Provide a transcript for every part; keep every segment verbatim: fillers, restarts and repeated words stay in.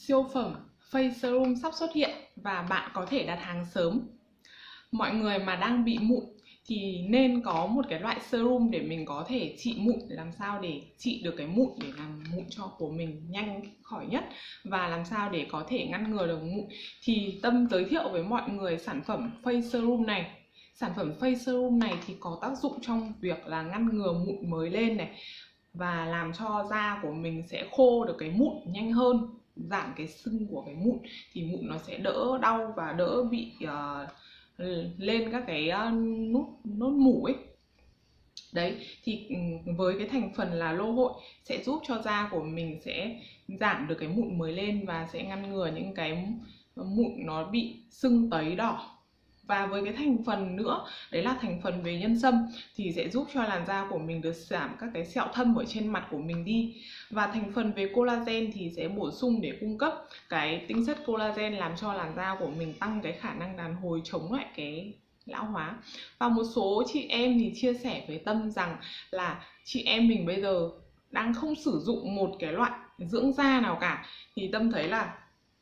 Siêu phẩm Face Serum sắp xuất hiện và bạn có thể đặt hàng sớm. Mọi người mà đang bị mụn thì nên có một cái loại serum để mình có thể trị mụn, làm sao để trị được cái mụn, để làm mụn cho của mình nhanh khỏi nhất và làm sao để có thể ngăn ngừa được mụn. Thì Tâm giới thiệu với mọi người sản phẩm Face Serum này. Sản phẩm Face Serum này thì có tác dụng trong việc là ngăn ngừa mụn mới lên này, và làm cho da của mình sẽ khô được cái mụn nhanh hơn, giảm cái sưng của cái mụn, thì mụn nó sẽ đỡ đau và đỡ bị uh, lên các cái uh, nốt nốt mủ ấy. Đấy, thì với cái thành phần là lô hội sẽ giúp cho da của mình sẽ giảm được cái mụn mới lên và sẽ ngăn ngừa những cái mụn nó bị sưng tấy đỏ. Và với cái thành phần nữa, đấy là thành phần về nhân sâm, thì sẽ giúp cho làn da của mình được giảm các cái sẹo thâm ở trên mặt của mình đi. Và thành phần về collagen thì sẽ bổ sung để cung cấp cái tinh chất collagen, làm cho làn da của mình tăng cái khả năng đàn hồi, chống lại cái lão hóa. Và một số chị em thì chia sẻ với Tâm rằng là chị em mình bây giờ đang không sử dụng một cái loại dưỡng da nào cả, thì Tâm thấy là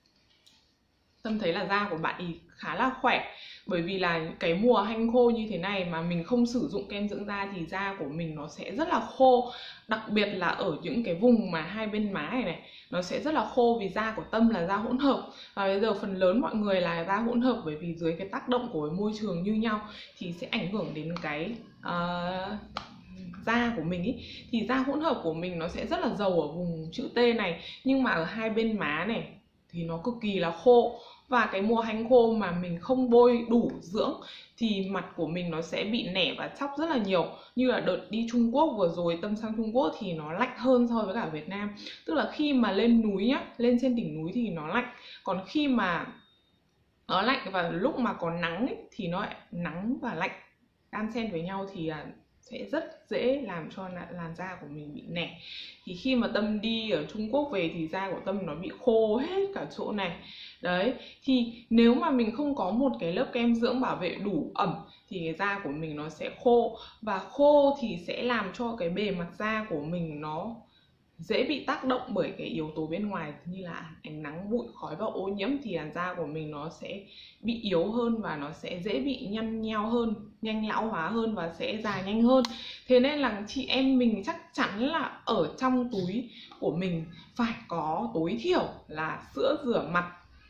Tâm thấy là da của bạn ý khá là khỏe. Bởi vì là cái mùa hanh khô như thế này mà mình không sử dụng kem dưỡng da thì da của mình nó sẽ rất là khô. Đặc biệt là ở những cái vùng mà hai bên má này này, nó sẽ rất là khô vì da của Tâm là da hỗn hợp. Và bây giờ phần lớn mọi người là da hỗn hợp, bởi vì dưới cái tác động của môi trường như nhau thì sẽ ảnh hưởng đến cái uh, da của mình ý. Thì da hỗn hợp của mình nó sẽ rất là giàu ở vùng chữ T này, nhưng mà ở hai bên má này thì nó cực kỳ là khô. Và cái mùa hanh khô mà mình không bôi đủ dưỡng thì mặt của mình nó sẽ bị nẻ và chóc rất là nhiều. Như là đợt đi Trung Quốc vừa rồi, Tâm sang Trung Quốc thì nó lạnh hơn so với cả Việt Nam. Tức là khi mà lên núi nhá, lên trên đỉnh núi thì nó lạnh. Còn khi mà nó lạnh và lúc mà có nắng ấy, thì nó lại nắng và lạnh đan xen với nhau thì sẽ rất dễ làm cho làn da của mình bị nẻ. Thì khi mà Tâm đi ở Trung Quốc về thì da của Tâm nó bị khô hết cả chỗ này. Đấy, thì nếu mà mình không có một cái lớp kem dưỡng bảo vệ đủ ẩm thì cái da của mình nó sẽ khô. Và khô thì sẽ làm cho cái bề mặt da của mình nó dễ bị tác động bởi cái yếu tố bên ngoài như là ánh nắng, bụi, khói và ô nhiễm, thì làn da của mình nó sẽ bị yếu hơn và nó sẽ dễ bị nhăn nheo hơn, nhanh lão hóa hơn và sẽ già nhanh hơn. Thế nên là chị em mình chắc chắn là ở trong túi của mình phải có tối thiểu là sữa rửa mặt,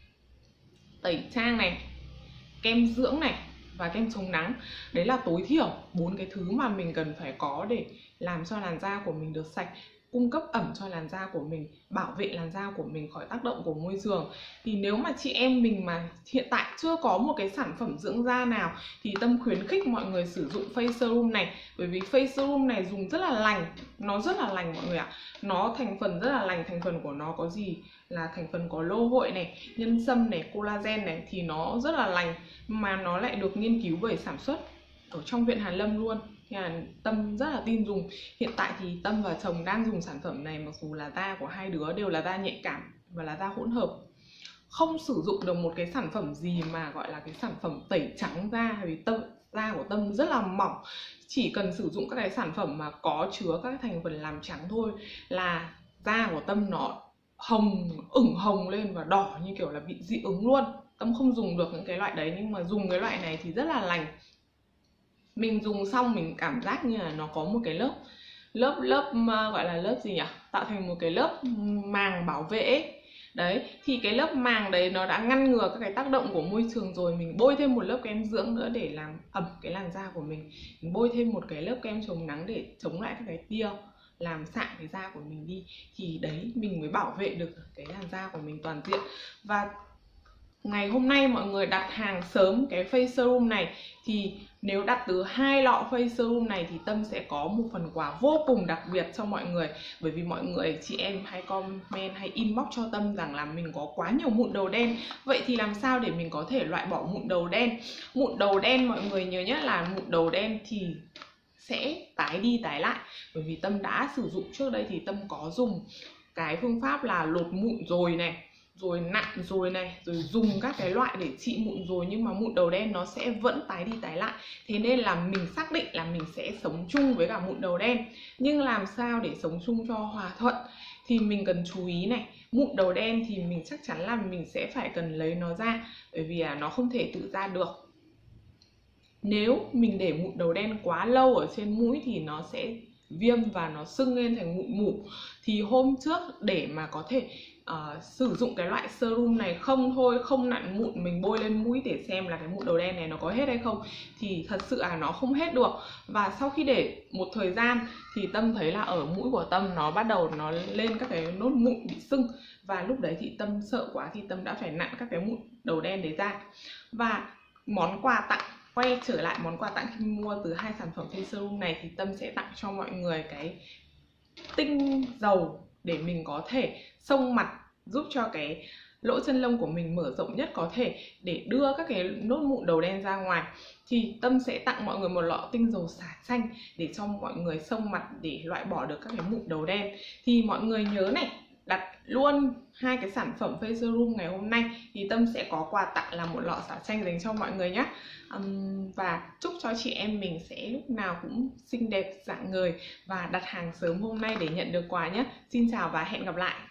tẩy trang này, kem dưỡng này và kem chống nắng. Đấy là tối thiểu bốn cái thứ mà mình cần phải có để làm cho làn da của mình được sạch, cung cấp ẩm cho làn da của mình, bảo vệ làn da của mình khỏi tác động của môi trường. Thì nếu mà chị em mình mà hiện tại chưa có một cái sản phẩm dưỡng da nào thì Tâm khuyến khích mọi người sử dụng Face Serum này. Bởi vì Face Serum này dùng rất là lành, nó rất là lành mọi người ạ. Nó thành phần rất là lành, thành phần của nó có gì là thành phần có lô hội này, nhân sâm này, collagen này, thì nó rất là lành, mà nó lại được nghiên cứu bởi sản xuất ở trong Viện Hàn Lâm luôn. Là Tâm rất là tin dùng. Hiện tại thì Tâm và chồng đang dùng sản phẩm này, mặc dù là da của hai đứa đều là da nhạy cảm và là da hỗn hợp, không sử dụng được một cái sản phẩm gì mà gọi là cái sản phẩm tẩy trắng da, vì Tâm da của Tâm rất là mỏng. Chỉ cần sử dụng các cái sản phẩm mà có chứa các thành phần làm trắng thôi là da của Tâm nó hồng, ửng hồng lên và đỏ như kiểu là bị dị ứng luôn. Tâm không dùng được những cái loại đấy, nhưng mà dùng cái loại này thì rất là lành. Mình dùng xong mình cảm giác như là nó có một cái lớp lớp lớp gọi là lớp gì nhỉ, tạo thành một cái lớp màng bảo vệ ấy. Đấy, thì cái lớp màng đấy nó đã ngăn ngừa các cái tác động của môi trường rồi. Mình bôi thêm một lớp kem dưỡng nữa để làm ẩm cái làn da của mình. Mình bôi thêm một cái lớp kem chống nắng để chống lại các cái tia làm sạm cái da của mình đi. Thì đấy, mình mới bảo vệ được cái làn da của mình toàn diện. Và ngày hôm nay mọi người đặt hàng sớm cái Face Serum này thì nếu đặt từ hai lọ Face Serum này thì Tâm sẽ có một phần quà vô cùng đặc biệt cho mọi người. Bởi vì mọi người, chị em hay comment, hay inbox cho Tâm rằng là mình có quá nhiều mụn đầu đen. Vậy thì làm sao để mình có thể loại bỏ mụn đầu đen? Mụn đầu đen mọi người nhớ nhé, là mụn đầu đen thì sẽ tái đi tái lại. Bởi vì Tâm đã sử dụng trước đây thì Tâm có dùng cái phương pháp là lột mụn rồi này, rồi nặn rồi này, rồi dùng các cái loại để trị mụn rồi, nhưng mà mụn đầu đen nó sẽ vẫn tái đi tái lại. Thế nên là mình xác định là mình sẽ sống chung với cả mụn đầu đen. Nhưng làm sao để sống chung cho hòa thuận thì mình cần chú ý này. Mụn đầu đen thì mình chắc chắn là mình sẽ phải cần lấy nó ra, bởi vì là nó không thể tự ra được. Nếu mình để mụn đầu đen quá lâu ở trên mũi thì nó sẽ viêm và nó sưng lên thành mụn mủ. Thì hôm trước để mà có thể uh, sử dụng cái loại serum này không thôi, không nặn mụn mình bôi lên mũi để xem là cái mụn đầu đen này nó có hết hay không, thì thật sự là nó không hết được. Và sau khi để một thời gian thì Tâm thấy là ở mũi của Tâm nó bắt đầu nó lên các cái nốt mụn bị sưng. Và lúc đấy thì Tâm sợ quá thì Tâm đã phải nặn các cái mụn đầu đen đấy ra. Và món quà tặng, quay trở lại món quà tặng khi mua từ hai sản phẩm face serum này, thì Tâm sẽ tặng cho mọi người cái tinh dầu để mình có thể xông mặt, giúp cho cái lỗ chân lông của mình mở rộng nhất có thể để đưa các cái nốt mụn đầu đen ra ngoài. Thì Tâm sẽ tặng mọi người một lọ tinh dầu xả chanh để cho mọi người xông mặt để loại bỏ được các cái mụn đầu đen. Thì mọi người nhớ này, đặt luôn hai cái sản phẩm face serum ngày hôm nay thì Tâm sẽ có quà tặng là một lọ xả chanh dành cho mọi người nhé. um, Và chúc cho chị em mình sẽ lúc nào cũng xinh đẹp, rạng ngời và đặt hàng sớm hôm nay để nhận được quà nhé. Xin chào và hẹn gặp lại.